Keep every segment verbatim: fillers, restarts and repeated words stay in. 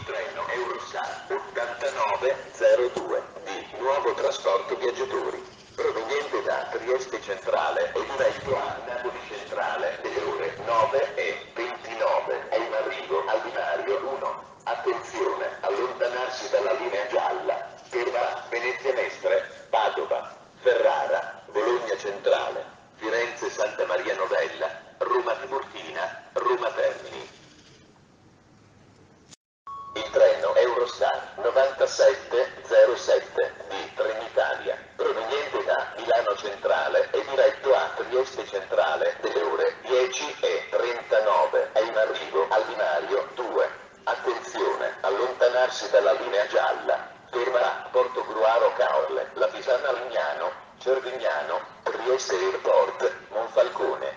Il treno Eurostar ottantanove zero due di Nuovo Trasporto Viaggiatori, proveniente da Trieste Centrale e diretto a Napoli Centrale delle ore nove e ventinove, è in arrivo al binario uno. Attenzione, allontanarsi dalla linea gialla, ferma Venezia Mestre, Padova, Ferrara, Bologna Centrale, Firenze Santa Maria Novella, Roma Tiburtina, Roma Termini. Il treno Eurostar novantasette zero sette di Trenitalia, proveniente da Milano Centrale e diretto a Trieste Centrale delle ore dieci e trentanove, è in arrivo al binario due. Attenzione, allontanarsi dalla linea gialla, ferma Portogruaro Caorle, La Pisana Lignano, Cervignano, Trieste Airport, Monfalcone.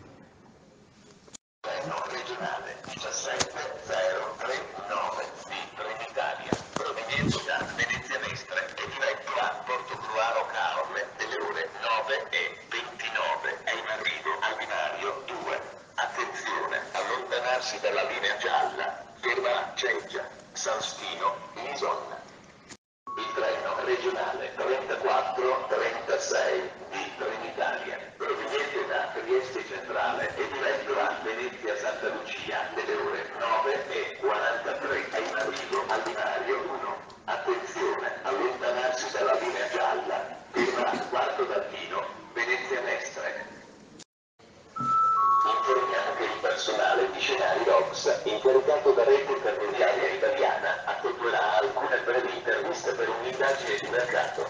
Treno regionale diciassette zero trentanove di Trenitalia, proveniente da Venezia Mestre e diretto a Portogruaro Caorle delle ore nove e ventinove, è in arrivo al binario due. Attenzione, allontanarsi dalla linea gialla, ferma Ceggia, San Stino, Lison. Il treno regionale trentaquattro trentasei di Trenitalia, proveniente da Trieste Centrale e diretto a Venezia Santa Lucia delle ore nove e quarantatré, è in arrivo al binario uno. Attenzione, allontanarsi dalla linea gialla, ferma Quarto d'Alpino, Venezia Mestre. Informiamo che il personale di Scenari Rocks, incaricato da Rete Ferroviaria Italiana, effettuerà alcune brevi interviste per un'indagine di mercato.